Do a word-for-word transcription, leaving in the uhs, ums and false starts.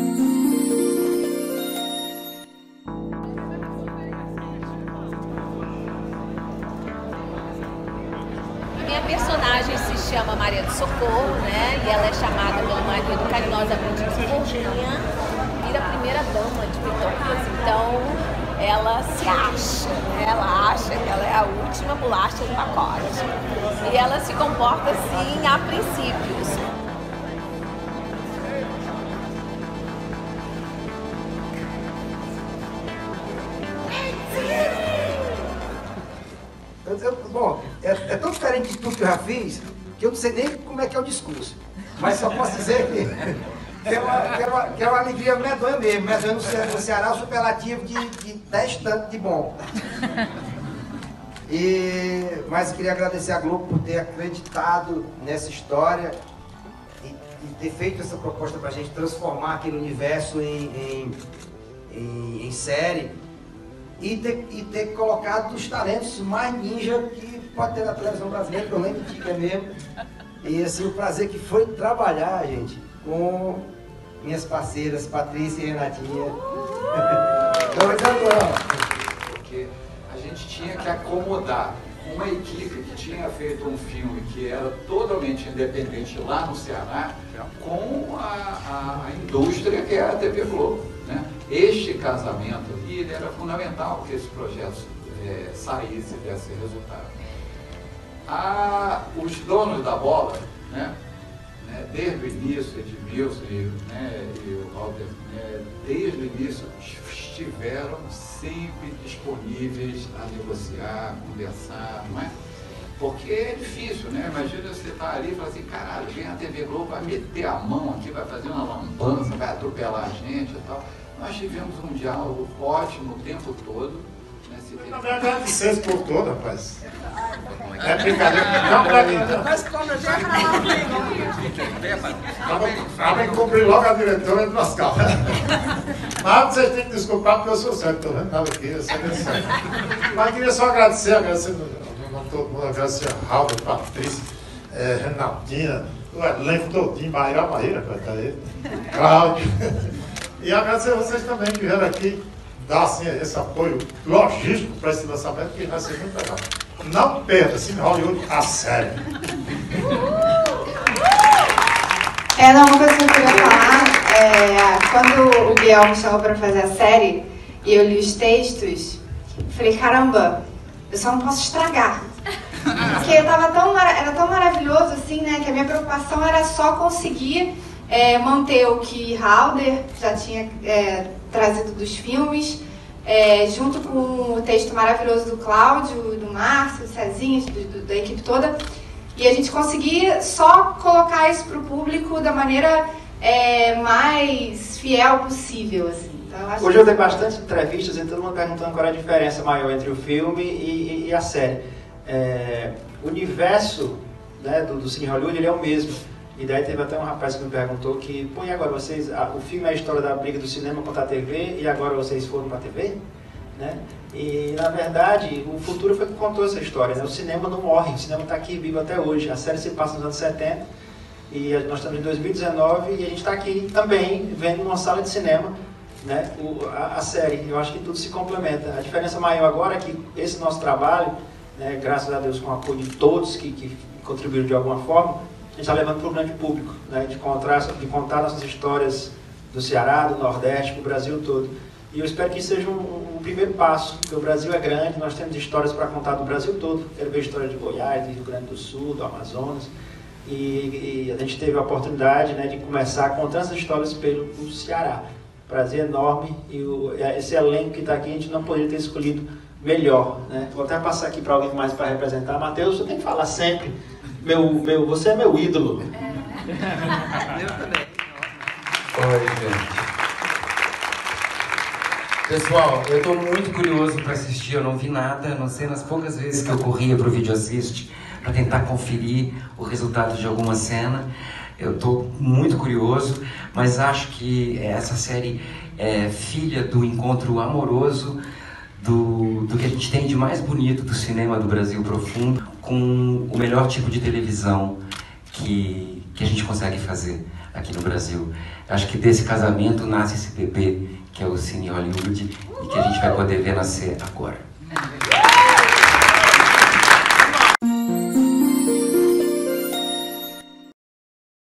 Minha personagem se chama Maria do Socorro, né? E ela é chamada pelo marido carinhosamente de Forquinha, vira a primeira dama de Petrópolis. Então, ela se acha, né? Ela acha que ela é a última bolacha do pacote. E ela se comporta assim a princípios. Bom, é, é tão diferente de tudo que eu já fiz, que eu não sei nem como é que é o discurso. Mas só posso dizer que, que, é, uma, que, é, uma, que é uma alegria medonha mesmo. Medonha no, Ce no Ceará, o superlativo de, de dez tanto de bom. E, mas eu queria agradecer a Globo por ter acreditado nessa história e, e ter feito essa proposta para a gente transformar aquele universo em, em, em, em série. E ter, e ter colocado os talentos mais ninja que pode ter na televisão brasileira, que eu nem me digo, é mesmo. E assim, o prazer que foi trabalhar, gente, com minhas parceiras, Patrícia e Renatinha. Porque a gente tinha que acomodar uma equipe que tinha feito um filme que era totalmente independente lá no Ceará, com a, a, a indústria que é a T V Globo, né? Este casamento aqui, ele era fundamental que esse projeto é, saísse e desse resultado. A, os donos da bola, né, né, desde o início, Edmilson e, né, e o Walter, né, desde o início estiveram sempre disponíveis a negociar, a conversar, não é? Porque é difícil, né? Imagina você estar ali e falar assim, caralho, vem a T V Globo, vai meter a mão aqui, vai fazer uma lambança, vai atropelar a gente e tal. Nós tivemos um diálogo ótimo o tempo todo. Né? Se não vai agradecer esse povo todo, rapaz. É brincadeira. Não, brincadeira. Mas quando eu já Vamos cumprir logo a diretora e nós calma. Mas vocês têm que desculpar porque eu sou certo, estou vendo nada aqui, eu sei que é certo. Mas queria só agradecer, agradecer não todo mundo, agradecer a Raul, Patrícia, é, Renaldinha, o elenco todinho, Maíra, Maíra, tá aí, Cláudio. E agradecer a vocês também que vieram aqui dar assim, esse apoio logístico para esse lançamento, que vai ser muito legal. Não perda, Cine Hollywood, a série. É, não, uma coisa que eu queria falar, é, quando o Biel me chamou para fazer a série e eu li os textos, eu falei, caramba, eu só não posso estragar. Porque eu tava tão, era tão maravilhoso assim, né, que a minha preocupação era só conseguir é, manter o que Halder já tinha é, trazido dos filmes, é, junto com o texto maravilhoso do Cláudio, do Márcio, do Cezinha, do, do, da equipe toda, e a gente conseguir só colocar isso para o público da maneira é, mais fiel possível, assim. Então, eu acho Hoje que... eu dei bastante entrevistas e todo mundo perguntando qual era a diferença maior entre o filme e, e, e a série. É, o universo, né, do, do Cine Hollywood, ele é o mesmo. E daí teve até um rapaz que me perguntou que, pô, e agora vocês, a, o filme é a história da briga do cinema contra a T V e agora vocês foram para a T V? Né? E na verdade, o futuro foi que contou essa história, né? O cinema não morre, o cinema está aqui vivo até hoje. A série se passa nos anos setenta e nós estamos em dois mil e dezenove e a gente está aqui também vendo numa sala de cinema, né, o, a, a série. Eu acho que tudo se complementa. A diferença maior agora é que esse nosso trabalho, né, graças a Deus com o apoio de todos que, que contribuíram de alguma forma, a gente está levando para o grande público, né, de, contar, de contar nossas histórias do Ceará, do Nordeste, para o Brasil todo. E eu espero que isso seja um, um primeiro passo, porque o Brasil é grande, nós temos histórias para contar do Brasil todo. Quero ver a história de Goiás, do Rio Grande do Sul, do Amazonas. E, e a gente teve a oportunidade, né, de começar contando essas histórias pelo Ceará. Prazer enorme, e o, esse elenco que está aqui, a gente não poderia ter escolhido melhor, né? Vou até passar aqui para alguém mais para representar. Matheus, você tem que falar sempre. Meu, meu, você é meu ídolo. É. Eu também. Oi, gente. Pessoal, eu estou muito curioso para assistir. Eu não vi nada, a não ser nas poucas vezes que eu corria para o Vídeo Assist para tentar conferir o resultado de alguma cena. Eu estou muito curioso, mas acho que essa série é filha do encontro amoroso do, do que a gente tem de mais bonito do cinema do Brasil profundo com o melhor tipo de televisão que, que a gente consegue fazer. aqui no Brasil. Acho que desse casamento nasce esse bebê, que é o Cine Hollywood, e que a gente vai poder ver nascer agora.